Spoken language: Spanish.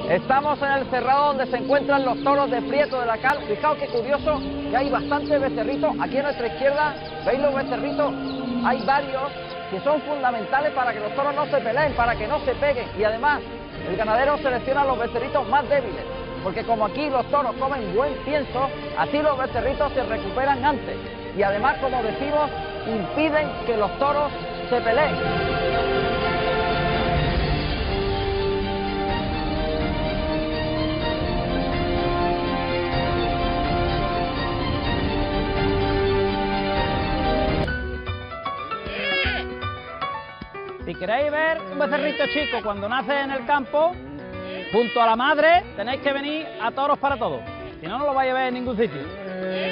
Estamos en el cerrado donde se encuentran los toros de Prieto de la Cal. Fijaos qué curioso que hay bastantes becerritos. Aquí a nuestra izquierda, ¿veis los becerritos? Hay varios que son fundamentales para que los toros no se peleen, para que no se peguen. Y además, el ganadero selecciona los becerritos más débiles, porque como aquí los toros comen buen pienso, así los becerritos se recuperan antes. Y además, como decimos, impiden que los toros se peleen. Si queréis ver un becerrito chico cuando nace en el campo, junto a la madre, tenéis que venir a Toros para Todos. Si no, no lo vais a ver en ningún sitio.